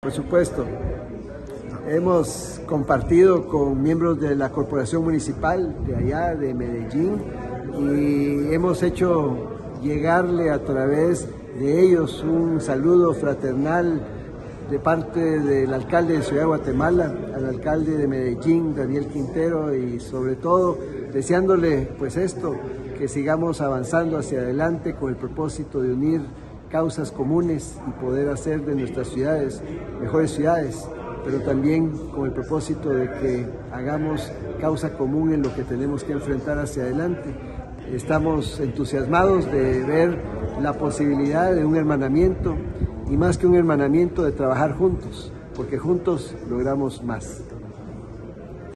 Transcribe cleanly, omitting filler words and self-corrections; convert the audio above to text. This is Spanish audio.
Por supuesto, hemos compartido con miembros de la Corporación Municipal de allá, de Medellín, y hemos hecho llegarle a través de ellos un saludo fraternal de parte del alcalde de Ciudad de Guatemala, al alcalde de Medellín, Daniel Quintero, y sobre todo deseándole pues esto, que sigamos avanzando hacia adelante con el propósito de unir causas comunes y poder hacer de nuestras ciudades mejores ciudades, pero también con el propósito de que hagamos causa común en lo que tenemos que enfrentar hacia adelante. Estamos entusiasmados de ver la posibilidad de un hermanamiento y más que un hermanamiento de trabajar juntos, porque juntos logramos más.